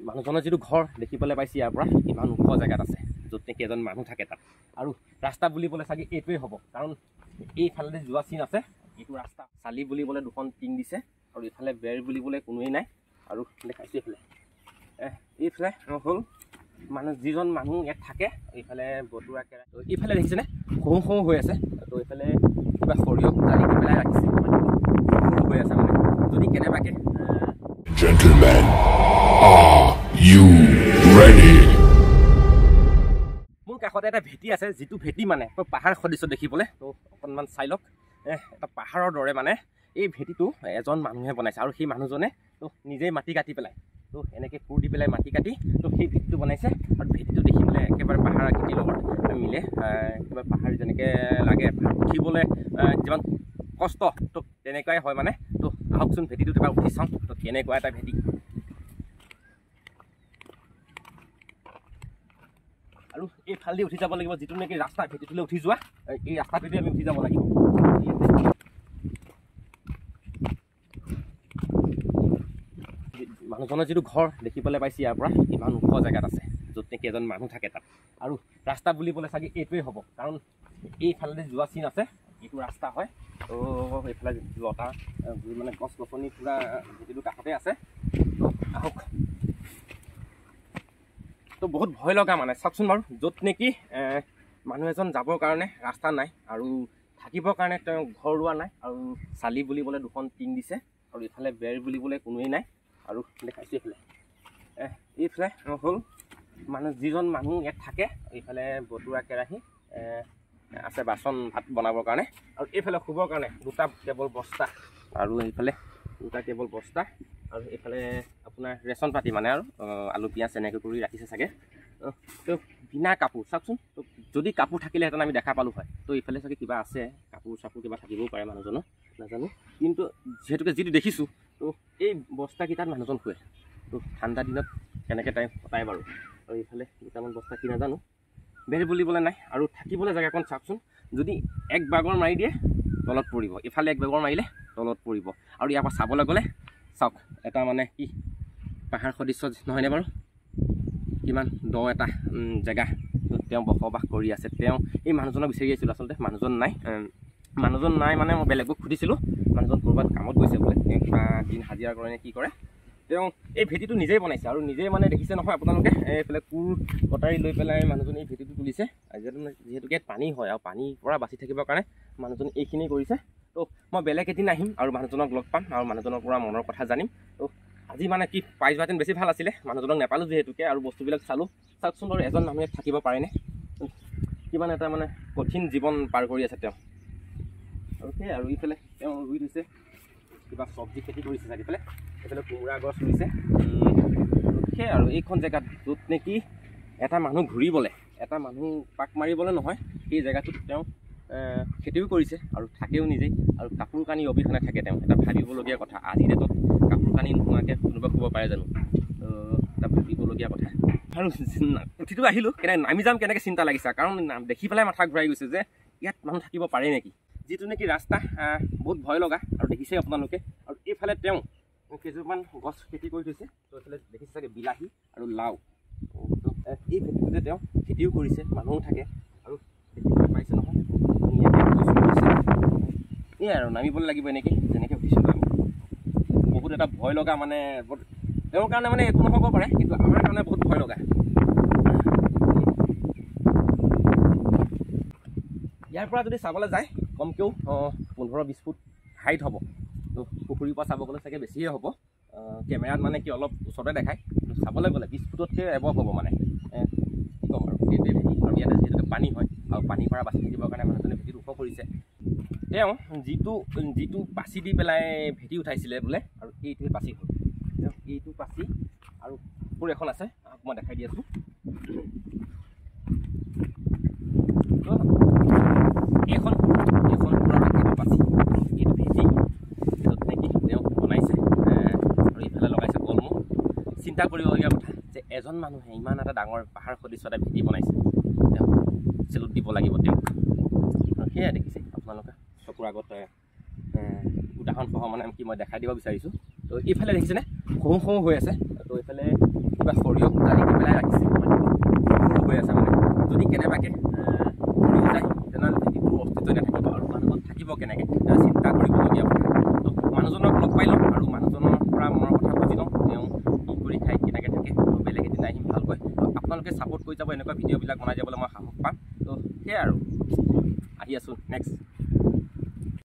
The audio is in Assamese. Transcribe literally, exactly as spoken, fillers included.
মানুহজনৰ যিটো ঘৰ দেখিবলৈ পাইছে ইয়াৰ পৰা ইমান ওখ জেগাত আছে, য'ত নেকি এজন মানুহ থাকে তাত। আৰু ৰাস্তা বুলিবলৈ চাগে এইটোৱেই হ'ব, কাৰণ এইফালেদি যোৱা চিন আছে। এইটো ৰাস্তা চালি বুলিবলৈ দুখন টিং দিছে, আৰু ইফালে বেৰ বুলিবলৈ কোনোৱেই নাই। আৰু দেখাইছোঁ এইফালে এইফালে হ'ল মানুহ যিজন মানুহ ইয়াত থাকে। এইফালে বতুৱা কেৰা, তো এইফালে দেখিছেনে সৰু সৰু হৈ আছে। তো এইফালে কিবা সৰিয়হ দালি দি পেলাই ৰাখিছে, সৰু হৈ আছে মানে যদি কেনেবাকৈ। Gentlemen, are you ready? মোৰ কাষতে এটা ভেটি আছে, যিটো ভেটি মানে পাহাৰ সদৃশ্য দেখিবলৈ। তো অকণমান চাই লওক, এটা পাহাৰৰ দৰে মানে এই ভেটিটো এজন মানুহে বনাইছে, আৰু সেই মানুহজনে তো নিজেই মাটি কাটি পেলাই, তো এনেকৈ কোৰ দি পেলাই মাটি কাটি তো সেই ভেটিটো বনাইছে। আৰু ভেটিটো দেখিবলৈ একেবাৰে পাহাৰ আকৃতিৰ লগত মিলে, কিবা পাহাৰ যেনেকৈ লাগে উঠিবলৈ যিমান কষ্ট, তো তেনেকুৱাই হয় মানে। তো আহকচোন ভেটিটোত এবাৰ উঠি চাওঁ, তো কেনেকুৱা এটা ভেটি। আৰু এইফালেদি উঠি যাব লাগিব, যিটো নেকি ৰাস্তা ভেটিটোলৈ উঠি যোৱা, এই ৰাস্তাটোদি আমি উঠি যাব লাগিব। মানুহজনৰ যিটো ঘৰ দেখিবলৈ পাইছে ইয়াৰ পৰা ইমান ওখ জেগাত আছে, য'ত নেকি এজন মানুহ থাকে তাত। আৰু ৰাস্তা বুলিবলৈ চাগে এইটোৱেই হ'ব, কাৰণ এইফালেদি যোৱা চিন আছে। এইটো ৰাস্তা হয়, তো এইফালে লতা মানে গছ গছনি পূৰা ভেটিটো কাষতে আছে। আহক, তো বহুত ভয় লগা মানে চাওকচোন বাৰু, য'ত নেকি মানুহ এজন যাবৰ কাৰণে ৰাস্তা নাই, আৰু থাকিবৰ কাৰণে তেওঁ ঘৰ ৰোৱা নাই, আৰু চালি বুলিবলৈ দুখন টিং দিছে, আৰু ইফালে বেৰ বুলিবলৈ কোনোৱেই নাই। আৰু দেখাইছোঁ এইফালে এইফালে হ'ল মানুহ যিজন মানুহ ইয়াত থাকে। এইফালে বতুৱা কেৰাহী আছে বাচন ভাত বনাবৰ কাৰণে, আৰু এইফালে শুবৰ কাৰণে দুটা কেৱল বস্তা, আৰু এইফালে দুটা কেৱল বস্তা, আৰু এইফালে আপোনাৰ ৰেচন পাতি মানে আৰু আলু পিঁয়াজ এনেকৈ কৰি ৰাখিছে চাগে। তো বিনা কাপোৰ চাওকচোন, তো যদি কাপোৰ থাকিলেহেঁতেন আমি দেখা পালোঁ হয়। তো এইফালে চাগে কিবা আছে, কাপোৰ চাপোৰ কিবা থাকিবও পাৰে মানুহজনৰ, নাজানো। কিন্তু যিহেতুকে যিটো দেখিছোঁ, তো এই বস্তাকেইটাত মানুহজন শুৱে। তো ঠাণ্ডা দিনত কেনেকৈ টাইম কটাই বাৰু। আৰু এইফালে দুটামান বস্তা কি নাজানো, বেৰ বুলিবলৈ নাই। আৰু থাকিবলৈ জেগাকণ চাওকচোন, যদি এক বাগৰ মাৰি দিয়ে তলত পৰিব, ইফালে এক বাগৰ মাৰিলে তলত পৰিব। আৰু ইয়াৰ পৰা চাবলৈ গ'লে চাওক, এটা মানে কি পাহাৰ সদৃশ্য নহয়নে বাৰু, কিমান দ এটা জেগা তেওঁ বসবাস কৰি আছে। তেওঁ এই মানুহজনক বিচাৰি আহিছিলোঁ, আচলতে মানুহজন নাই। মানুহজন নাই মানে মই বেলেগক সুধিছিলোঁ, মানুহজন ক'ৰবাত কামত গৈছে বোলে, তেওঁ কিবা দিন হাজিৰা কৰে নে কি কৰে। তেওঁ এই ভেটিটো নিজেই বনাইছে, আৰু নিজেই মানে দেখিছে নহয় আপোনালোকে, এইফালে কোৰ কটাৰী লৈ পেলাই মানুহজনে এই ভেটিটো তুলিছে। যিহেতুকে ইয়াত পানী হয়, আৰু পানীৰ পৰা বাচি থাকিবৰ কাৰণে মানুহজনে এইখিনি কৰিছে। তো মই বেলেগ এদিন আহিম আৰু মানুহজনক লগ পাম, আৰু মানুহজনৰ পৰা মনৰ কথা জানিম। তো আজি মানে কি পাই যোৱাহেঁতেন বেছি ভাল আছিলে, মানুহজনক নাপালোঁ যিহেতুকে, আৰু বস্তুবিলাক চালোঁ। চাওকচোন বাৰু এজন মানুহে থাকিব পাৰেনে, কিমান এটা মানে কঠিন জীৱন পাৰ কৰি আছে তেওঁ। আৰু সেয়াই, আৰু ইফালে তেওঁ ৰুই থৈছে কিবা চব্জি খেতি কৰিছে চাগে, এইফালে এইফালে কোমোৰা গছ ৰুইছে। সেয়াই আৰু এইখন জেগাত য'ত নেকি এটা মানুহ ঘূৰিবলৈ, এটা মানুহ পাক মাৰিবলৈ নহয়, সেই জেগাটোত তেওঁ খেতিও কৰিছে আৰু থাকেও নিজেই, আৰু কাপোৰ কানি অবিহনে থাকে তেওঁ। এটা ভাবিবলগীয়া কথা, আজিৰ ডেটত কাপোৰ কানি নোহোৱাকৈ কোনোবা শুব পাৰে জানো, এটা ভাবিবলগীয়া কথা। আৰু উঠিটো আহিলোঁ, কেনেকৈ নামি যাম কেনেকৈ চিন্তা লাগিছে, কাৰণ দেখি পেলাই মাথা ঘূৰাই গৈছে যে ইয়াত মানুহ থাকিব পাৰে নেকি। যিটো নেকি ৰাস্তা বহুত ভয় লগা, আৰু দেখিছে আপোনালোকে। আৰু এইফালে তেওঁ কেইজোপামান গছ খেতি কৰি থৈছে, তো এইফালে দেখিছে চাগে বিলাহী আৰু লাও। এই ভেটিটোতে তেওঁ খেতিও কৰিছে, মানুহো থাকে, আৰু দেখিবলৈ পাইছে নহয় ধুনীয়াকৈ গছ কৰিছে। এয়াই আৰু নামিবলৈ লাগিব এনেকৈ, যেনেকৈ উঠিছিলোঁ আমি। বহুত এটা ভয় লগা মানে, তেওঁৰ কাৰণে মানে একো নহ'ব পাৰে, কিন্তু আমাৰ কাৰণে বহুত ভয় লগা। ইয়াৰ পৰা যদি চাবলৈ যায় কমকৈও পোন্ধৰ বিছ ফুট হাইট হ'ব। তো পুখুৰীৰ পৰা চাব গ'লে চাগে বেছিয়ে হ'ব, কেমেৰাত মানে কি অলপ ওচৰতে দেখায়, চাবলৈ গ'লে বিছ ফুটতকৈ এবভ হ'ব মানে। কি ক'ম আৰু, সেইটোৱে ভেটি। আৰু ইয়াতে যিহেতুকে পানী হয়, আৰু পানীৰ পৰা বাচি থাকিবৰ কাৰণে মানুহজনে ভেটিটো ওখ কৰিছে। তেওঁ যিটো যিটো পাচি দি পেলাই ভেটি উঠাইছিলে বোলে, আৰু এইটোৱে পাচি হ'ল। তেওঁ এইটো পাচি, আৰু পুখুৰী এখন আছে, মই দেখাই দি আছোঁ। এইখন এইখন পুৰা এইটো পাচি, এইটো ভেটি, য'ত নেকি তেওঁ বনাইছে, আৰু ইফালে লগাইছে কলমৌ। চিন্তা কৰিবলগীয়া কথা যে এজন মানুহে ইমান এটা ডাঙৰ পাহাৰ সদৃশ্য এটা ভেটি বনাইছে, তেওঁ চেলুট দিব লাগিব তেওঁক। আৰু সেয়াই দেখিছে আপোনালোকে চকুৰ আগত উদাহৰণসহ মানে কি মই দেখাই দিব বিচাৰিছোঁ। তো এইফালে দেখিছেনে সৰু সৰু হৈ আছে, তো এইফালে কিবা সৰিয়হ দালি দি পেলাই ৰাখিছে সৰু হৈ আছে মানে যদি কেনেবাকৈ মৰি যায় তেনেহ'লে ভেটিটোৰ অস্তিত্ব নাথাকিব আৰু মানুহজন থাকিব কেনেকৈ চিন্তা কৰিবলগীয়া কথা তো মানুহজনক লগ পাই ল'ম আৰু মানুহজনৰ পৰা মনৰ কথা বুজি ল'ম তেওঁ কি কৰি খাই কেনেকৈ থাকে আৰু বেলেগ এদিন আহিম ভালকৈ তো আপোনালোকে ছাপোৰ্ট কৰি যাব এনেকুৱা ভিডিঅ'বিলাক বনাই যাবলৈ মই সাহস পাম তো সেয়াই আৰু আহি আছোঁ নেক্সট